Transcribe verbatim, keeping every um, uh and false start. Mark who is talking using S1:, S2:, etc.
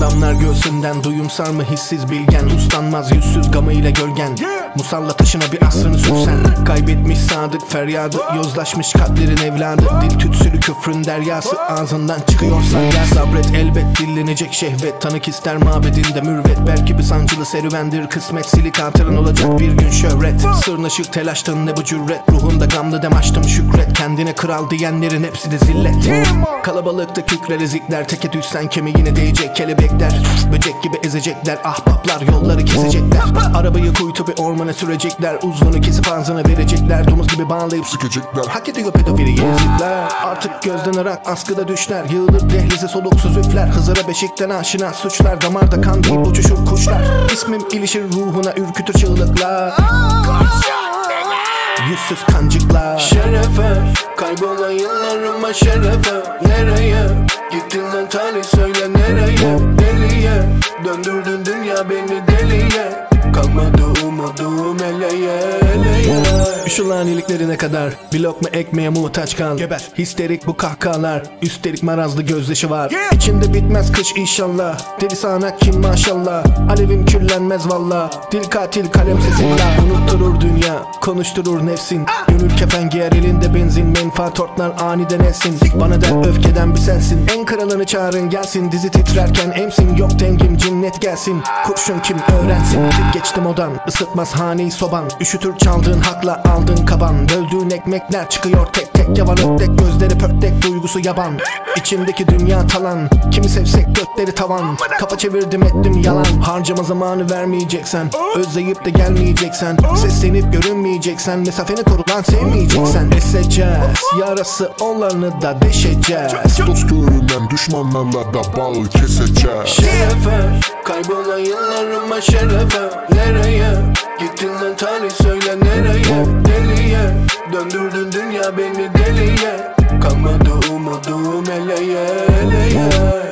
S1: Damlar göğsünden duyumsar mı hissiz bilgen, uslanmaz yüzsüz gamı ile gölgen. Musalla taşına bir asrını sürsen, kaybetmiş sadık feryadı, yozlaşmış kalplerin evladı. Dil tütsülü küfrün deryası, ağzından çıkıyorsa gel. Sabret elbet dillenecek şehvet, tanık ister mabedinde mürvet. Belki bir sancılı serüvendir kısmet, silik hatırın olacak bir gün şöhret. Sırnaşık telaştın ne bu cüret, ruhunda gamlı dem açtım şükret. Kendine kral diyenlerin hepsi de zillet. Kalabalıkta kükrer ezikler, teke düşsen kemiğine değecek kelebekler. Böcek gibi ezecekler ahbaplar, yolları kesecekler. Arabayı kuytu bir ormana sürecekler, uzvunu kesip ağzına verecekler. Domuz gibi bağlayıp sıkacaklar, hak ediyor pedofili gezikler. Artık gözden ırak askıda düşler, yığılır dehlize soluksuz üfler. Hızıra beşikten aşina suçlar, damarda kan değil uçuşur kuşlar. İsmim ilişir ruhuna ürkütür çığlıklar. Yüzsüz kancıklar. Şerefe kaybolan yıllarıma şerefe. Nereye gittin lan tarih söyle nereye? Deliye döndürdün dünya beni deliye. Kalmadı umudum eleye eleye. Şu laniliklerine kadar bir lokma ekmeğe muhtaç kal. Geber. Histerik bu kahkahalar, üstelik marazlı gözyaşı var. Yeah. İçinde bitmez kış inşallah, deli sağanak kim maşallah. Alevim küllenmez valla, dil katil kalem sesiyle. Unutturur dünya, konuşturur nefsin. Gönül kefen giyer elinde benzin, menfaat ortlar aniden etsin. Bana der öfkeden bir sensin, en kralını çağırın gelsin. Dizi titrerken emsin, yok dengim cinnet gelsin. Kurşun kim öğrensin, geçtim odan, ısıtmaz haneyi soban. Üşütür çaldığın hakla aldığın kaban. Böldüğün ekmekler çıkıyor tek tek yavan ötlek. Gözleri pörtlek duygusu yaban, İçimdeki dünya talan. Kimi sevsek götleri tavan, kafa çevirdim ettim yalan. Harcama zamanı vermeyeceksen, özleyip de gelmeyeceksen, seslenip görünmeyeceksen, mesafeni koru lan sevmeyeceksen. Eseceğiz yarası olanı da deşeceğiz.
S2: Dost görünen düşmanlarla da bal keseceğiz.
S1: Şerefe kaybolan yıllarıma şerefe. Nereye gittin lan tarih söyle nereye? Deliye döndürdün dünya beni deliye. Kalmadı umudum eleye eleye.